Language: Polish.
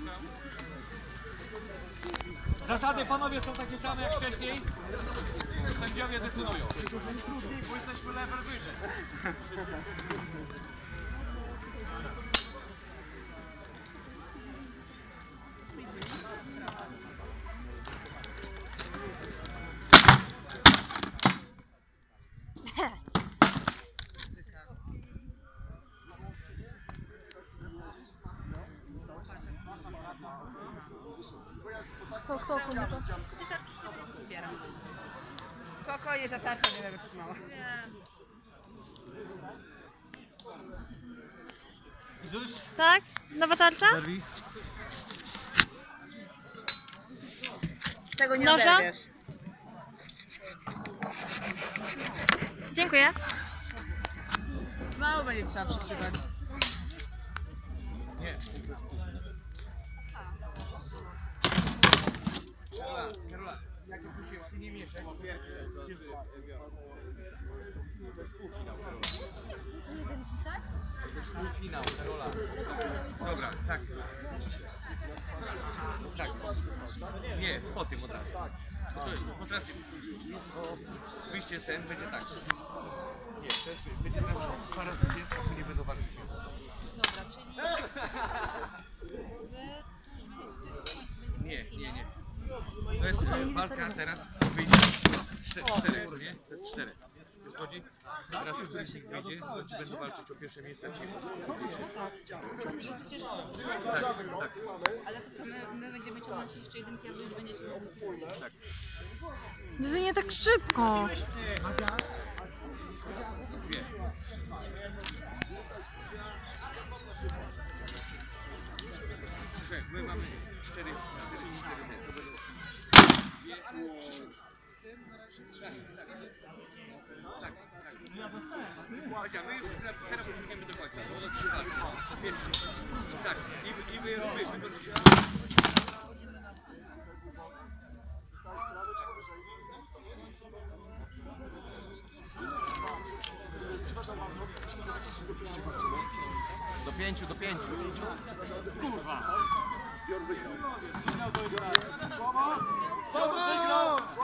Zasady, panowie, są takie same jak wcześniej. Sędziowie decydują. Bo jesteśmy level wyżej. Spokojnie, ta tarcza nie będzie wytrzymała. Tak? Nowa tarcza? Tego nie Noża? oderwiesz. Dziękuję. Znowu będzie trzeba przytrzymać. Nie. Karola, jak to puściła, ty nie mieszaj. Półfinał, Karola. Dobra, tak. Tak. Nie, po tym od razu. To teraz wyjście ten będzie tak. Nie, to jest, będzie teraz para zwycięstwa, nie będą walczyć. Nie. To jest walka teraz o wyjście. Cztery, nie? To jest 4. Chodzi? Teraz któryś wyjdzie, to ci będą walczyć o pierwsze miejsce. Ale to co, my będziemy ciągnąć jeszcze jedynki, a wy będziecie... Tak. Jezu, nie tak szybko. Dwie. Słuchaj, my mamy 4 to będą 2, 3. Tak. Chodź, my już teraz usuniemy do końca, bo to 3 walki. Tak, i wy do 5. Kurwa.